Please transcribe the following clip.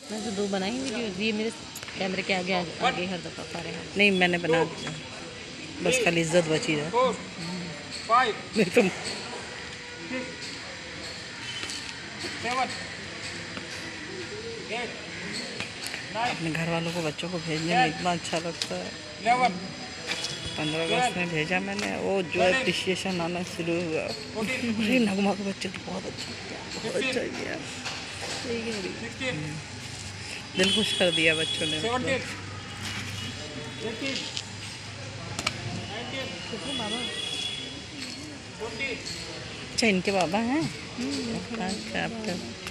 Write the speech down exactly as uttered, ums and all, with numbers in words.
मैं तो दो बनाई वीडियो, ये मेरे कैमरे के आगे आगे, आगे हर दफ़ा पा रहे हैं। नहीं मैंने बना दिया, बस खाली इज्जत बची है। नहीं तुम अपने घर वालों को बच्चों को भेजने में इतना अच्छा लगता है। पंद्रह अगस्त में भेजा मैंने, वो जो अप्रिशिएशन आना शुरू हुआ। अरे नगमा का बच्चे तो बहुत अच्छा किया, बहुत अच्छा किया, दिल खुश कर दिया बच्चों ने। अच्छा इनके बाबा हैं। अच्छा आपका